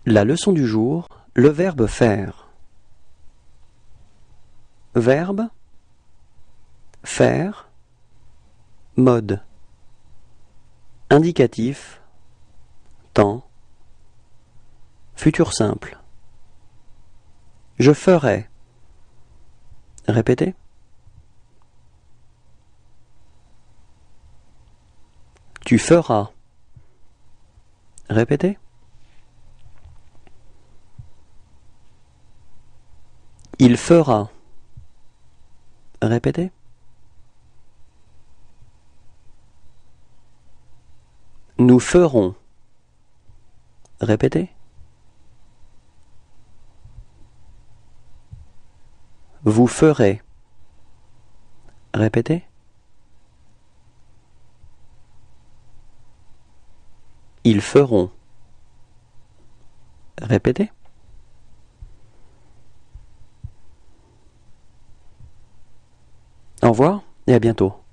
La leçon du jour, le verbe faire. Verbe, faire, mode. Indicatif, temps, futur simple. Je ferai. Répétez. Tu feras. Répétez. Il fera. Répétez. Nous ferons. Répétez. Vous ferez. Répétez. Ils feront. Répétez. Au revoir et à bientôt.